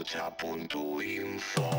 Arratxa.info.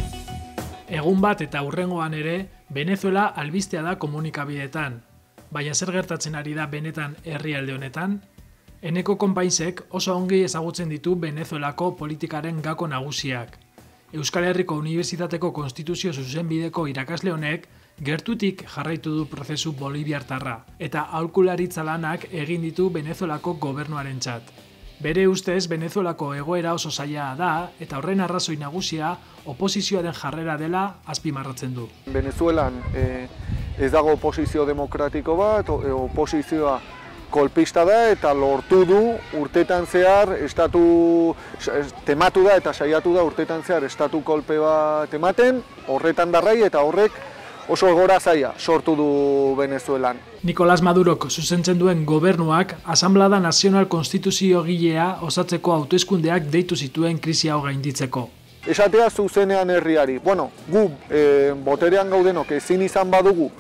Egun bat eta hurrengoan ere, Venezuela albistea da komunikabideetan. Baina zer gertatzen ari da benetan herrialde honetan? Eneko Konpainzek oso ongi ezagutzen ditu Venezuelako politikaren gako nagusiak. Euskal Herriko Unibertsitateko Konstituzio Zuzenbideko irakasle honek gertutik jarraitu du prozesu boliviartarra eta aholkularitza lanak egin ditu Venezuelako gobernuarentzat. Bere ustez, Venezuelako egoera oso zaila da eta horren arrazoi nagusia oposizioaren jarrera dela azpimarratzen du. Venezuelan ez dago oposizio demokratiko bat, oposizioa kolpista da eta lortu du urtetan zehar tematu da eta saiatu da urtetan zehar estatu kolpe bat ematen, horretan darrai eta horrek oso egoera zaila sortu du Venezuelan. Nicolás Madurok zuzentzen duen gobernuak Asanblada Nazional Konstituziogilea osatzeko hauteskundeak deitu zituen krisi hau gainditzeko. Esatea zuzenean herriari. Gu boterean gaudenok ezin izan badugu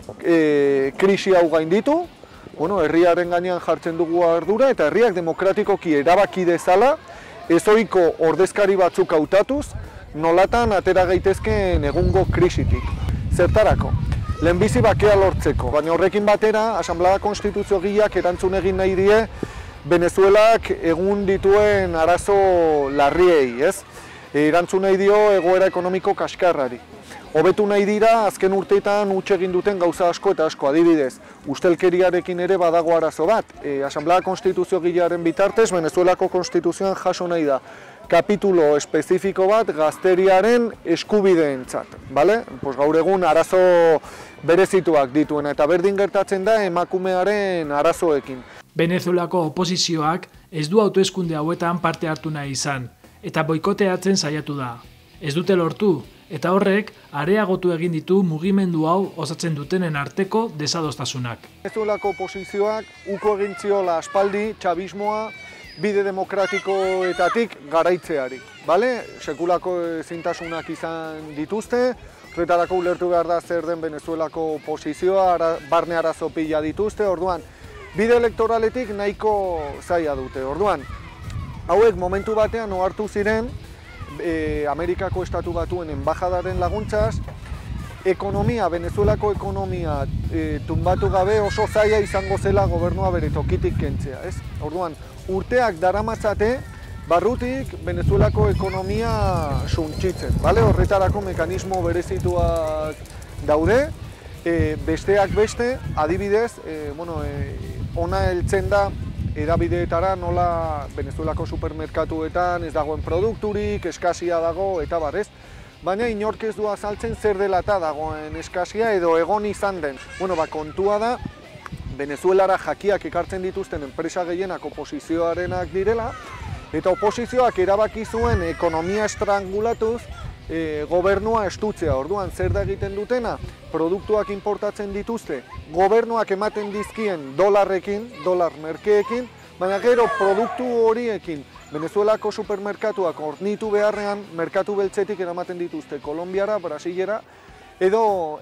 krisi hau gainditu, herriaren gainean jartzen dugu ardura eta herriak demokratikoki erabaki dezala ezohiko ordezkari batzuk hautatuz nolatan atera gaitezkeen egungo krisitik. Zertarako? Lehenbizi bakea lortzeko, baina horrekin batera Asanblada Konstituziogileak erantzun egin nahi die Venezuelak egun dituen arazo larriei, ez? Erantzun nahi dio egoera ekonomiko kaskarrari. Hobetu nahi dira azken urteetan huts egin duten gauza asko eta asko, adibidez, ustelkeriarekin ere badago arazo bat. Asanblada Konstituziogilearen bitartez Venezuelako Konstituzioan jaso nahi da kapitulo espezifiko bat gazteriaren eskubideentzat, bale? Gaur egun arazo berezituak dituena eta berdin gertatzen da emakumearen arazoekin. Venezuelako oposizioak ez du hauteskunde hauetan parte hartu nahi izan eta boikoteatzen saiatu da. Ez dute lortu eta horrek areagotu egin ditu mugimendu hau osatzen dutenen arteko desadostasunak. Venezuelako oposizioak uko egin ziola aspaldi chavismoa bide demokratikoetatik garaitzeari. Sekulako ezintasunak izan dituzte, horretarako ulertu behar da zer den Venezuelako oposizioa, barne arazo pila dituzte, orduan, bide elektoraletik nahiko zaila dute. Orduan, hauek momentu batean ohartu ziren, Amerikako Estatu Batuen enbajadaren laguntzaz, Venezuelako ekonomia tunbatu gabe oso zaila izango zela gobernua bere tokitik kentzea. Orduan, urteak daramatzate barrutik Venezuelako ekonomia suntsitzen. Horretarako mekanismo berezituak daude, besteak beste, adibidez, ona heltzen da edabideetara nola Venezuelako supermerkatuetan ez dagoen produkturik, eskasia dago eta barrez. Baina inork ez du azaltzen zer dela eta dagoen eskasia edo egon izan den. Kontua da, Venezuelara jakiak ekartzen dituzten enpresa gehienak oposizioarenak direla, eta oposizioak erabaki zuen ekonomia estrangulatuz gobernua estutzea. Orduan, zer da egiten dutena? Produktuak importatzen dituzte, gobernuak ematen dizkien dolarrekin, dolar merkeekin, baina gero produktu horiekin Venezuelako supermerkatuak hornitu beharrean, merkatu beltzetik eramaten dituzte Kolonbiara, Brasilera, edo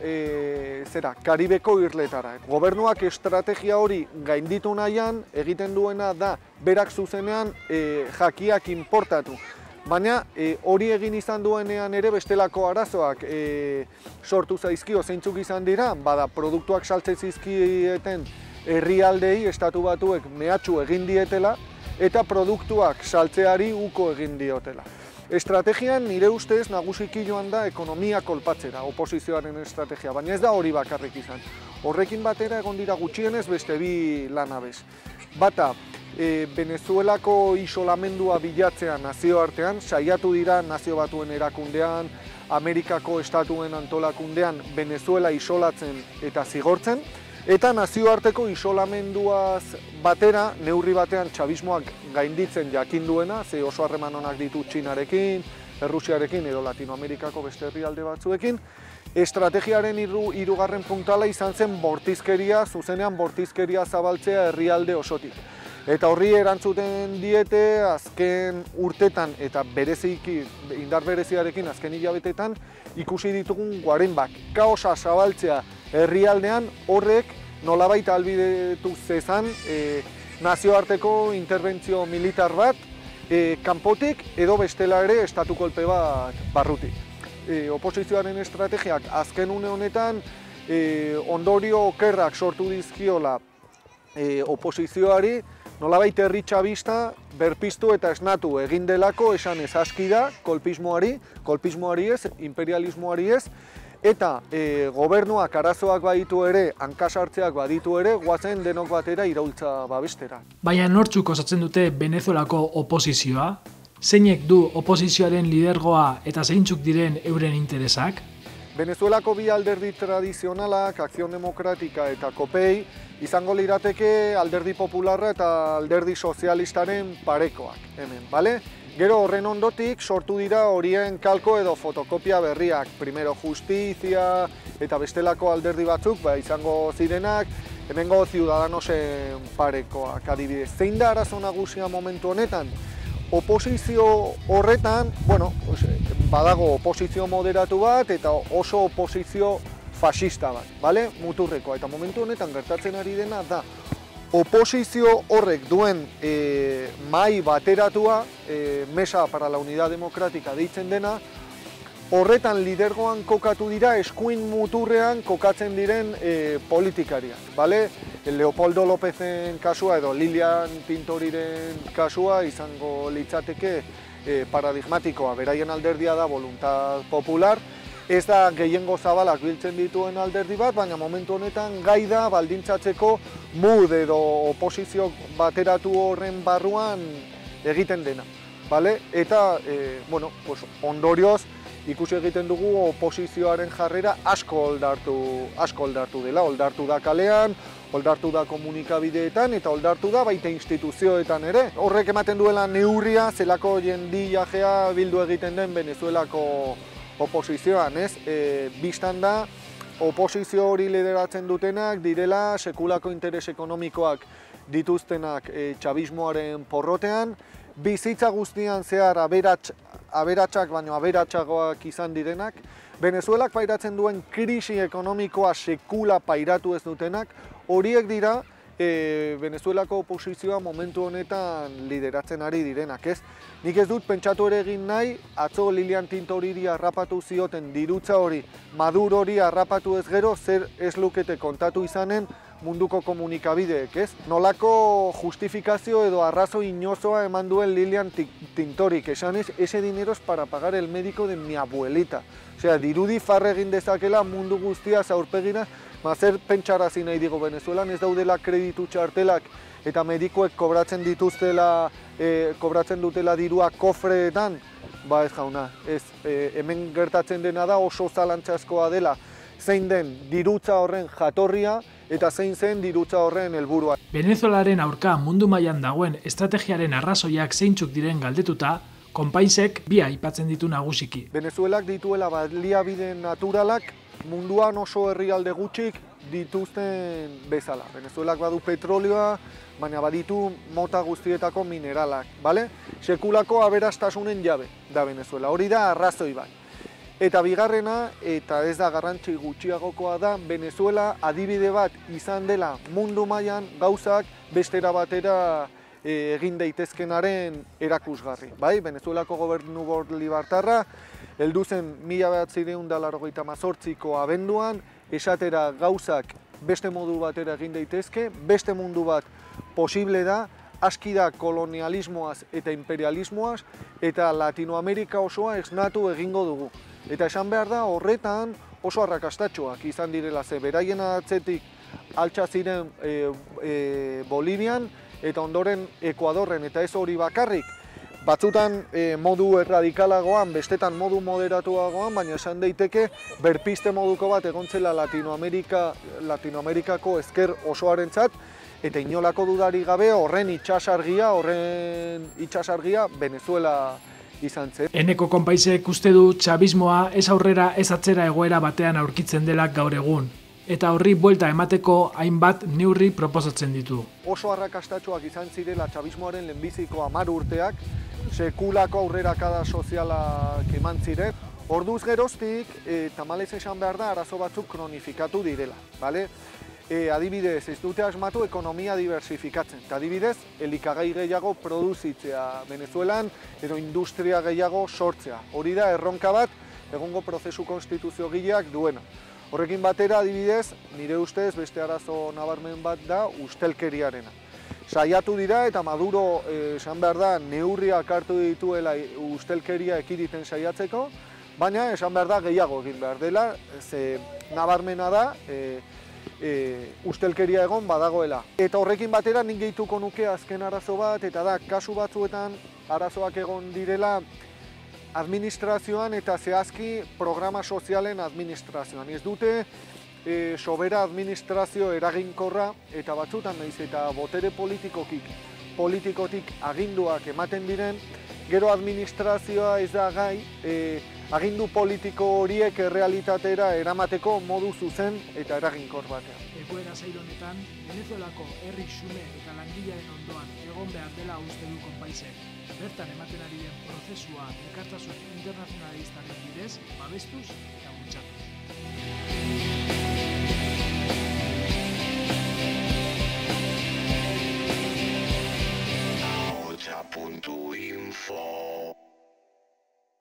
Karibeko irletara. Gobernuak estrategia hori gainditu nahian egiten duena da berak zuzenean jakiak importatu. Baina hori egin izan duenean ere bestelako arazoak sortu zaizkio zeintzuk izan dira, bada produktuak saltzen zizkieten herrialdei Estatu Batuek mehatxu egin dietela eta produktuak saltzeari uko egin diotela. Estrategian nire ustez nagusiki joan da ekonomia kolpatzera, oposizioaren estrategia, baina ez da hori bakarrik izan. Horrekin batera egon dira gutxienez beste bi lanabez. Bata, Venezuelako isolamendua bilatzea nazioartean, saiatu dira Nazio Batuen erakundean, Amerikako estatuen antolakundean Venezuela isolatzen eta zigortzen, eta nazioarteko isolamenduaz batera, neurri batean chavismoak gainditzen jakin duena, ze oso harreman onak ditu Txinarekin, Errusiarekin edo Latinoamerikako beste herrialde batzuekin, estrategiaren hirugarren puntala izan zen bortizkeria, zuzenean bortizkeria zabaltzea herrialde osotik. Eta horri erantzuten diete azken urtetan eta bereziki, indar bereziarekin azken hilabetetan ikusi ditugun guarenbak. Kaosa zabaltzea herrialdean horrek nolabait ahalbidetu zezan nazioarteko interbentzio militar bat kanpotik edo bestela ere estatu kolpe bat barrutik. Oposizioaren estrategiak azken une honetan ondorio okerrak sortu dizkiola oposizioari, nolabait herri txabista berpiztu eta esnatu egin delako esan ez aski da kolpismoari ez, imperialismoari ez, eta gobernuak arazoak baditu ere, hankasartzeak baditu ere, guazen denok batera iraultza babestera. Baina nortzuk osatzen dute Venezuelako oposizioa? Zeinek du oposizioaren lidergoa eta zeintzuk diren euren interesak? Venezuelako bi alderdi tradizionalak, Acción Democrática eta COPEI, izango lirateke alderdi popularra eta alderdi sozialistaren parekoak, hemen, bale? Gero horren ondotik sortu dira horien kalko edo fotokopia berriak, Primero Justizia eta bestelako alderdi batzuk, izango zirenak, hemengo Ciudadanosen parekoak adibidez. Zein da arazo nagusia momentu honetan? Oposizio horretan, badago oposizio moderatu bat eta oso oposizio fascista bat, bale? Muturrekoa. Eta momentu honetan gertatzen ari dena da, oposizio horrek duen mahai bateratua, Mesa para la Unidad Democrática deitzen dena, horretan lidergoan kokatu dira, eskuin muturrean kokatzen diren politikariak, bale? Leopoldo Lópezen kasua edo Lilian Tintoriren kasua izango litzateke paradigmatikoa. Beraien alderdia da Voluntad Popular, ez da gehiengo zabalak biltzen dituen alderdi bat, baina momentu honetan gai da baldintzatzeko MUD edo oposizio bateratu horren barruan egiten dena, bale? Eta, ondorioz, ikusi egiten dugu oposizioaren jarrera asko oldartu dela, oldartu da kalean, oldartu da komunikabideetan eta oldartu da baita instituzioetan ere. Horrek ematen duela neurria zelako jendiajea bildu egiten den Venezuelako oposizioan, ez? Bistan da, oposizio hori lideratzen dutenak direla sekulako interes ekonomikoak dituztenak txabismoaren porrotean, bizitza guztian zehar aberatsak baino aberatsagoak izan direnak, Venezuelak pairatzen duen krisi ekonomikoa sekula pairatu ez dutenak, horiek dira Venezuelako oposizioa momentu honetan lideratzen ari direnak, ez? Nik ez dut pentsatu ere egin nahi, atzo Lilian Tintoriri harrapatu zioten dirutza hori, Madurori harrapatu ez gero, zer ez lukete kontatu izanen munduko komunikabideek, ez? Nolako justifikazio edo arrazo inozoa eman duen Lilian Tintorik, esanez, ese dinero es para pagar el médico de mi abuelita. Osea, dirudi farre egin dezakela mundu guztia zaurpegira, zer pentsarazi nahi digo Venezuelan ez daudela kreditu txartelak eta medikuek kobratzen dutela dirua kofreetan, ba ez jauna, hemen gertatzen dena da oso zalantzazkoa dela zein den dirutza horren jatorria eta zein zen dirutza horren helburua. Venezuelaren aurka mundu mailan dagoen estrategiaren arrazoiak zeintzuk diren galdetuta, Konpaisek bi aipatzen ditu nagusiki. Venezuelak dituela baliabide naturalak munduan oso herrialde gutxik dituzten bezala. Venezuelak badu petrolioa, baina baditu mota guztietako mineralak, bale? Sekulako aberastasunen jabe da Venezuela, hori da arrazoi bat. Eta bigarrena, eta ez da garrantzi gutxiagokoa da, Venezuela adibide bat izan dela mundu mailan gauzak bestera batera egin daitezkenaren erakusgarri. Bai, Venezuelako gobernu bolibartarra, heldu zen 1998ko abenduan, esatera gauzak beste modu batera egin daitezke, beste mundu bat posible da, aski da kolonialismoaz eta imperialismoaz, eta Latinoamerika osoa esnatu egingo dugu. Eta esan behar da horretan oso arrakastatxoak izan direla ze, beraien atzetik altxa ziren Bolivian, eta ondoren Ekuadorren, eta ez hori bakarrik. Batzutan modu erradikalagoan, bestetan modu moderatuagoan, baina esan daiteke berpiste moduko bat egontzela Latinoamerikako ezker osoarentzat, eta inolako dudari gabe horren itsasargia Venezuela izan zen. Eneko Konpaisek uste du txabismoa ez aurrera ez atzera egoera batean aurkitzen dela gaur egun. Eta horri buelta emateko hainbat neurri proposatzen ditu. Oso arrakastatxoak izan zirela txabismoaren lehenbiziko 10 urteak, sekulako aurrerakada sozialak eman ziren. Orduz geroztik, tamalez esan behar da, arazo batzuk kronifikatu direla. Bale? adibidez, ez dute asmatu ekonomia diversifikatzen. Eta adibidez, elikagai gehiago produzitzea Venezuelan edo industria gehiago sortzea. Hori da erronka bat egungo prozesu konstituziogileak duena. Horrekin batera, adibidez, nire ustez beste arazo nabarmen bat da ustelkeriarena. Saiatu dira eta Maduro esan behar da neurriak hartu dituela ustelkeria ekiditen saiatzeko, baina esan behar da gehiago egin behar dela, ze nabarmena da ustelkeria egon badagoela. Eta horrekin batera nik gehituko nuke azken arazo bat, eta da kasu batzuetan arazoak egon direla administrazioan eta zehazki programa sozialen administrazioan. Ez dute sobera administrazio eraginkorra eta batzutan naiz eta botere politikotik aginduak ematen diren, gero administrazioa ez da gai agindu politiko horiek errealitatera eramateko modu zuzen eta eraginkor batean. Egoera zail honetan, Venezuelako herri xume eta langilearen ondoan egon behar dela uste du konpaisek. Bertan ematen ari den prozesua elkartasun internazionalistaren bidez, babestuz eta bultzatuz. Nauta.info